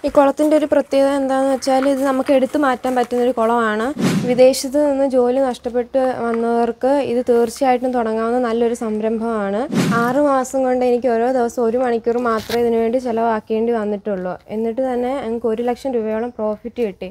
ഈ കുളത്തിൻ്റെ ഒരു പ്രത്യേകത എന്താണെന്ന് വെച്ചാൽ ഇത് നമുക്ക് എടുത്തു മാറ്റാൻ പറ്റുന്നൊരു കുളമാണ്. വിദേശത്ത് നിന്ന് ജോലി നഷ്ടപ്പെട്ട് വന്നവർക്ക് ഇത് തീർച്ചയായിട്ടും തുടങ്ങാവുന്ന നല്ലൊരു സംരംഭമാണ്. 6 മാസം കൊണ്ട് എനിക്ക് ഓരോ ദിവസം 1 മണിക്കൂർ മാത്രമേ ഇതിനു വേണ്ടി ചിലവാക്കേണ്ടി വന്നിട്ടുള്ളൂ. എന്നിട്ട് തന്നെ ഞങ്ങൾക്ക് 1 ലക്ഷം രൂപയോളം പ്രോഫിറ്റ് കിട്ടി.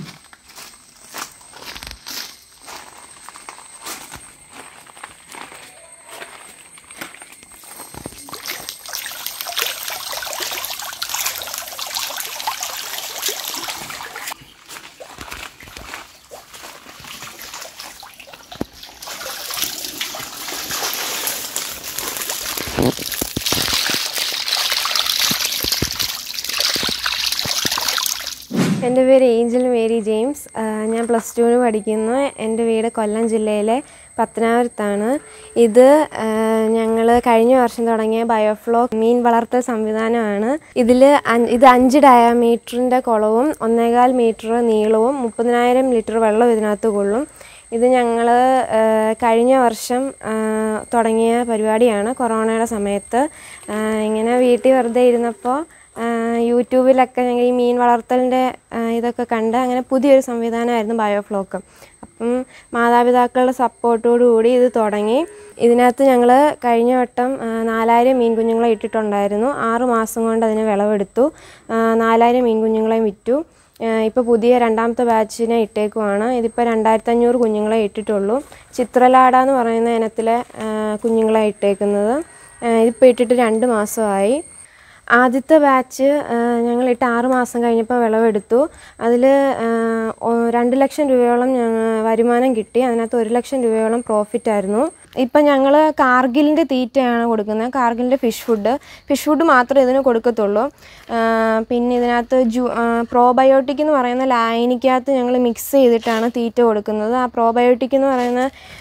എൻ്റെ പേര് ഏഞ്ചൽ മേരി ജെയിംസ്. ഞാൻ +2 പഠിക്കുന്നു. എൻ്റെ വീട് കൊല്ലം ജില്ലയിലെ പത്തനാപുരത്താണ്. ഇത് ഞങ്ങൾ കഴിഞ്ഞ വർഷം തുടങ്ങിയ ബയോഫ്ലോക്ക് മീൻ വളർത്തൽ സംവിധാനമാണ്. ഇത് 5 ഡയമീറ്ററിൻ്റെ കുളവും 1.25 മീറ്റർ നീളവും 30,000 ലിറ്റർ വെള്ളം ഇതിനകത്ത് കൊള്ളും. ഇത് ഞങ്ങൾ കഴിഞ്ഞ വർഷം തുടങ്ങിയ പരിപാടിയാണ്. കൊറോണയുടെ സമയത്ത് ഇങ്ങനെ വീട്ടിൽ വെറുതെ ഇരുന്നപ്പോൾ യൂട്യൂബിലൊക്കെ ഞങ്ങൾ ഈ മീൻ വളർത്തലിൻ്റെ ഇതൊക്കെ കണ്ട് അങ്ങനെ പുതിയൊരു സംവിധാനമായിരുന്നു ബയോഫ്ലോക്ക്. അപ്പം മാതാപിതാക്കളുടെ സപ്പോർട്ടോടുകൂടി ഇത് തുടങ്ങി. ഇതിനകത്ത് ഞങ്ങൾ കഴിഞ്ഞ വട്ടം 4000 മീൻ കുഞ്ഞുങ്ങളെ ഇട്ടിട്ടുണ്ടായിരുന്നു. 6 മാസം കൊണ്ട് അതിന് വിളവെടുത്തു. 4000 മീൻ കുഞ്ഞുങ്ങളെയും വിറ്റു. ഇപ്പോൾ പുതിയ 2ാമത്തെ ബാച്ചിനെ ഇട്ടേക്കുവാണ്. ഇതിപ്പോൾ 2500 കുഞ്ഞുങ്ങളെ ഇട്ടിട്ടുള്ളൂ. ചിത്രലാട എന്ന് പറയുന്ന ഇനത്തിലെ കുഞ്ഞുങ്ങളെ ഇട്ടേക്കുന്നത്. ഇതിപ്പോൾ ഇട്ടിട്ട് 2 മാസമായി. ആദ്യത്തെ ബാച്ച് ഞങ്ങളിട്ട് 6 മാസം കഴിഞ്ഞപ്പോൾ വിളവെടുത്തു. അതിൽ 2 ലക്ഷം രൂപയോളം വരുമാനം കിട്ടി. അതിനകത്ത് 1 ലക്ഷം രൂപയോളം പ്രോഫിറ്റായിരുന്നു. ഇപ്പം ഞങ്ങൾ കാർഗിലിൻ്റെ തീറ്റയാണ് കൊടുക്കുന്നത്. കാർഗിലിൻ്റെ ഫിഷ് ഫുഡ് മാത്രമേ ഇതിന് കൊടുക്കത്തുള്ളൂ. പിന്നെ ഇതിനകത്ത് പ്രോബയോട്ടിക് എന്ന് പറയുന്ന ലായനിക്കകത്ത് ഞങ്ങൾ മിക്സ് ചെയ്തിട്ടാണ് തീറ്റ കൊടുക്കുന്നത്. ആ പ്രോബയോട്ടിക് എന്ന് പറയുന്ന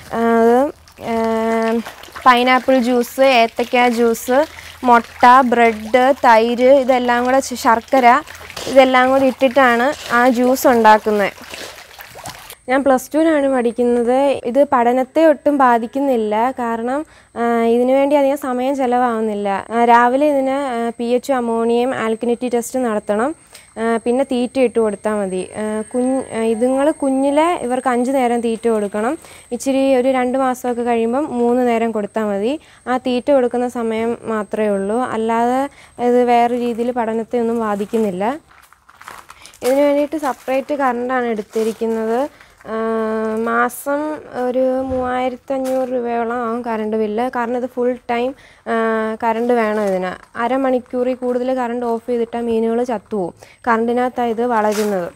പൈനാപ്പിൾ ജ്യൂസ്, ഏത്തക്ക ജ്യൂസ്, മുട്ട, ബ്രെഡ്, തൈര്, ഇതെല്ലാം കൂടെ ശർക്കര ഇതെല്ലാം കൂടി ഇട്ടിട്ടാണ് ആ ജ്യൂസ് ഉണ്ടാക്കുന്നത്. ഞാൻ +2 പഠിക്കുന്നത്. ഇത് പഠനത്തെ ഒട്ടും ബാധിക്കുന്നില്ല. കാരണം ഇതിനു വേണ്ടി അധികം സമയം ചിലവാകുന്നില്ല. രാവിലെ ഇതിന് pH, അമോണിയം, ആൽക്കലിനിറ്റി ടെസ്റ്റ് നടത്തണം. പിന്നെ തീറ്റ ഇട്ട് കൊടുത്താൽ മതി. ഇതുങ്ങൾ കുഞ്ഞിലെ ഇവർക്ക് 5 നേരം തീറ്റ കൊടുക്കണം. ഇച്ചിരി ഒരു 2 മാസമൊക്കെ കഴിയുമ്പം 3 നേരം കൊടുത്താൽ മതി. ആ തീറ്റ കൊടുക്കുന്ന സമയം മാത്രമേ ഉള്ളൂ. അല്ലാതെ ഇത് വേറെ രീതിയിൽ പഠനത്തെ ഒന്നും ബാധിക്കുന്നില്ല. ഇതിനു വേണ്ടിയിട്ട് സെപ്പറേറ്റ് കറണ്ടാണ് എടുത്തിരിക്കുന്നത്. മാസം ഒരു 3500 രൂപയോളം ആവും കറണ്ട് ബില്ല്. കാരണം ഇത് ഫുൾ ടൈം കറണ്ട് വേണം ഇതിന്. അരമണിക്കൂറിൽ കൂടുതൽ കറണ്ട് ഓഫ് ചെയ്തിട്ടാൽ മീനുകൾ ചത്തുപോകും. കറണ്ടിനകത്താണ് ഇത് വളരുന്നത്.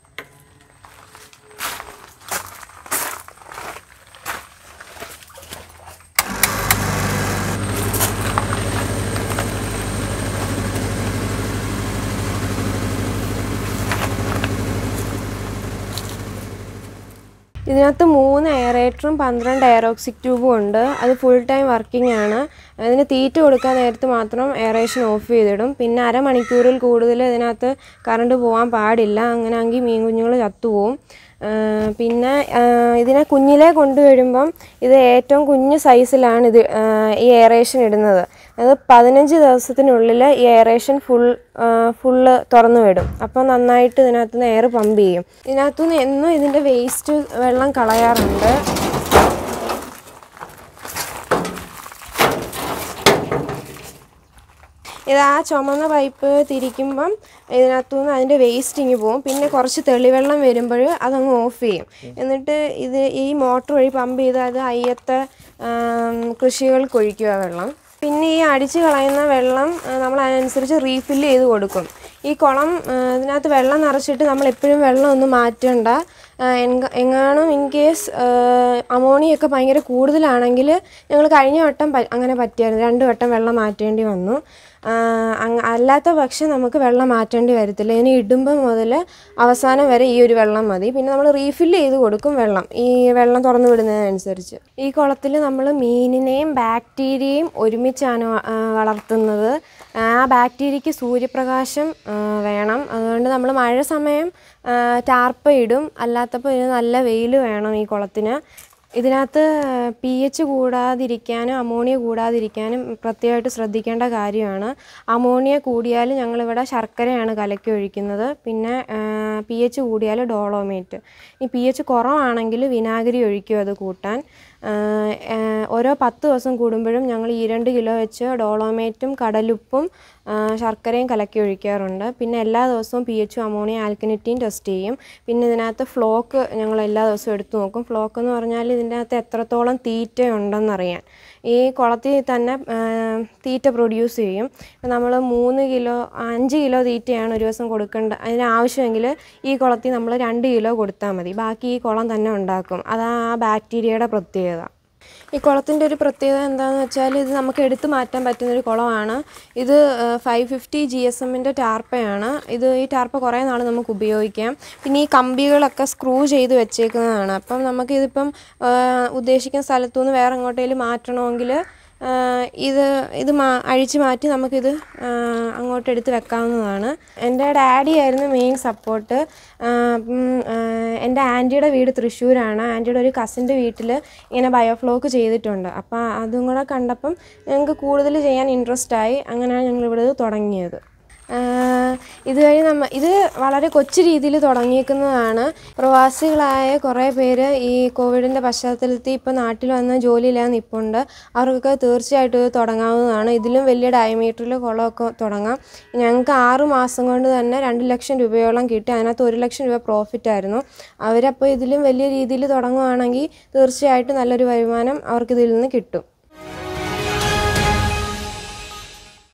ഇതിനകത്ത് 3 എയറേറ്ററും 12 എയറോക്സിക് ട്യൂബും ഉണ്ട്. അത് ഫുൾ ടൈം വർക്കിംഗ് ആണ്. അതിന് തീറ്റ കൊടുക്കാൻ നേരത്ത് മാത്രം എയറേഷൻ ഓഫ് ചെയ്തിടും. പിന്നെ അരമണിക്കൂറിൽ കൂടുതൽ ഇതിനകത്ത് കറണ്ട് പോകാൻ പാടില്ല. അങ്ങനെയാണെങ്കിൽ മീൻ കുഞ്ഞുങ്ങൾ ചത്തുപോകും. പിന്നെ ഇതിനെ കുഞ്ഞിലേ കൊണ്ടുവരുമ്പം ഇത് ഏറ്റവും കുഞ്ഞു സൈസിലാണ് ഈ എയറേഷൻ ഇടുന്നത്. അത് 15 ദിവസത്തിനുള്ളിൽ ഈ എയറേഷൻ ഫുള്ള് തുറന്നു വിടും. അപ്പോൾ നന്നായിട്ട് ഇതിനകത്തുനിന്ന് എയർ പമ്പ് ചെയ്യും. ഇതിനകത്തുനിന്ന് എന്നും ഇതിൻ്റെ വേസ്റ്റ് വെള്ളം കളയാറുണ്ട്. ഇത് ആ ചുമന്ന പൈപ്പ് തിരിക്കുമ്പം ഇതിനകത്തുനിന്ന് അതിൻ്റെ വേസ്റ്റിങ് പോകും. പിന്നെ കുറച്ച് തെളിവെള്ളം വരുമ്പോൾ അതങ്ങ് ഓഫ് ചെയ്യും. എന്നിട്ട് ഈ മോട്ടർ വഴി പമ്പ് ചെയ്ത് അത് അയ്യത്തെ കൃഷികൾക്ക് ഒഴിക്കുക വെള്ളം. പിന്നെ ഈ അടിച്ച് കളയുന്ന വെള്ളം നമ്മൾ അതിനനുസരിച്ച് റീഫില്ല് ചെയ്ത് കൊടുക്കും. ഈ കുളം ഇതിനകത്ത് വെള്ളം നിറച്ചിട്ട് നമ്മൾ എപ്പോഴും വെള്ളം ഒന്നും മാറ്റണ്ട. എങ്ങാനും ഇൻ കേസ് അമോണിയൊക്കെ ഭയങ്കര കൂടുതലാണെങ്കിൽ ഞങ്ങൾ കഴിഞ്ഞ വട്ടം അങ്ങനെ പറ്റിയായിരുന്നു. 2 വട്ടം വെള്ളം മാറ്റേണ്ടി വന്നു. അല്ലാത്ത പക്ഷം നമുക്ക് വെള്ളം മാറ്റേണ്ടി വരത്തില്ല. ഇനി ഇടുമ്പോൾ മുതൽ അവസാനം വരെ ഈ ഒരു വെള്ളം മതി. പിന്നെ നമ്മൾ റീഫില്ല് ചെയ്ത് കൊടുക്കും വെള്ളം, ഈ വെള്ളം തുറന്നു വിടുന്നതിനനുസരിച്ച്. ഈ കുളത്തിൽ നമ്മൾ മീനിനെയും ബാക്ടീരിയയും ഒരുമിച്ചാണ് വളർത്തുന്നത്. ആ ബാക്ടീരിയയ്ക്ക് സൂര്യപ്രകാശം വേണം. അതുകൊണ്ട് നമ്മൾ മഴ സമയം ടാർപ്പ ഇടും. അല്ലാത്തപ്പോൾ ഇതിന് നല്ല വെയിൽ വേണം ഈ കുളത്തിന്. ഇതിനകത്ത് pH കൂടാതിരിക്കാനും അമോണിയ കൂടാതിരിക്കാനും പ്രത്യേകമായിട്ട് ശ്രദ്ധിക്കേണ്ട കാര്യമാണ്. അമോണിയ കൂടിയാൽ ഞങ്ങളിവിടെ ശർക്കരയാണ് കലക്കി ഒഴിക്കുന്നത്. പിന്നെ pH കൂടിയാൽ ഡോളോമേറ്റ്. ഈ pH കുറവാണെങ്കിൽ വിനാഗിരി ഒഴിക്കും അത് കൂട്ടാൻ. ഓരോ 10 ദിവസം കൂടുമ്പോഴും ഞങ്ങൾ 2 കിലോ വെച്ച് ഡോളോമേറ്റും കടലുപ്പും ശർക്കരയും കലക്കി ഒഴിക്കാറുണ്ട്. പിന്നെ എല്ലാ ദിവസവും pH അമോണിയ ആൽക്കനിറ്റിയും ടെസ്റ്റ് ചെയ്യും. പിന്നെ ഇതിനകത്ത് ഫ്ലോക്ക് ഞങ്ങൾ എല്ലാ ദിവസവും എടുത്തു നോക്കും. ഫ്ലോക്ക് എന്ന് പറഞ്ഞാൽ ഇതിൻ്റെ അകത്ത് എത്രത്തോളം തീറ്റ ഉണ്ടെന്നറിയാൻ. ഈ കുളത്തിൽ തന്നെ തീറ്റ പ്രൊഡ്യൂസ് ചെയ്യും. നമ്മൾ 3 കിലോ 5 കിലോ തീറ്റയാണ് ഒരു ദിവസം കൊടുക്കേണ്ടത്. അതിനാവശ്യമെങ്കിൽ ഈ കുളത്തിൽ നമ്മൾ 2 കിലോ കൊടുത്താൽ മതി. ബാക്കി ഈ കുളം തന്നെ ഉണ്ടാക്കും. അതാണ് ആ ബാക്ടീരിയയുടെ പ്രത്യേകത. ഈ കുളത്തിൻ്റെ ഒരു പ്രത്യേകത എന്താണെന്ന് വെച്ചാൽ ഇത് നമുക്ക് എടുത്തു മാറ്റാൻ പറ്റുന്നൊരു കുളമാണ്. ഇത് 550 GSMൻ്റെ ടാർപ്പയാണ്. ഈ ടാർപ്പ കുറേ നാൾ നമുക്ക് ഉപയോഗിക്കാം. പിന്നെ ഈ കമ്പികളൊക്കെ സ്ക്രൂ ചെയ്ത് വെച്ചേക്കുന്നതാണ്. അപ്പം നമുക്കിതിപ്പം ഉദ്ദേശിക്കുന്ന സ്ഥലത്തുനിന്ന് വേറെ എങ്ങോട്ടേലും മാറ്റണമെങ്കിൽ അഴിച്ചു മാറ്റി നമുക്കിത് അങ്ങോട്ട് എടുത്ത് വെക്കാവുന്നതാണ്. എൻ്റെ ഡാഡി ആയിരുന്നു മെയിൻ സപ്പോർട്ട്. എൻ്റെ ആൻറ്റിയുടെ വീട് തൃശ്ശൂരാണ്. ആൻറ്റിയുടെ ഒരു കസിൻ്റെ വീട്ടിൽ ഇങ്ങനെ ബയോഫ്ലോക്ക് ചെയ്തിട്ടുണ്ട്. അപ്പോൾ അതും കൂടെ കണ്ടപ്പം ഞങ്ങൾക്ക് കൂടുതൽ ചെയ്യാൻ ഇൻട്രസ്റ്റായി. അങ്ങനെയാണ് ഞങ്ങളിവിടെ തുടങ്ങിയത്. ഇത് വളരെ കൊച്ചു രീതിയിൽ തുടങ്ങിയിരിക്കുന്നതാണ്. പ്രവാസികളായ കുറേ പേര് ഈ കോവിഡിൻ്റെ പശ്ചാത്തലത്തിൽ ഇപ്പോൾ നാട്ടിൽ വന്ന് ജോലിയില്ലാതെ നിൽപ്പുണ്ട്. അവർക്കൊക്കെ തീർച്ചയായിട്ടും ഇത് തുടങ്ങാവുന്നതാണ്. ഇതിലും വലിയ ഡയമീറ്ററിൽ കുളമൊക്കെ തുടങ്ങാം. ഞങ്ങൾക്ക് 6 മാസം കൊണ്ട് തന്നെ 2 ലക്ഷം രൂപയോളം കിട്ടി. അതിനകത്ത് 1 ലക്ഷം രൂപ പ്രോഫിറ്റായിരുന്നു. അവരപ്പോൾ ഇതിലും വലിയ രീതിയിൽ തുടങ്ങുകയാണെങ്കിൽ തീർച്ചയായിട്ടും നല്ലൊരു വരുമാനം അവർക്കിതിൽ നിന്ന് കിട്ടും.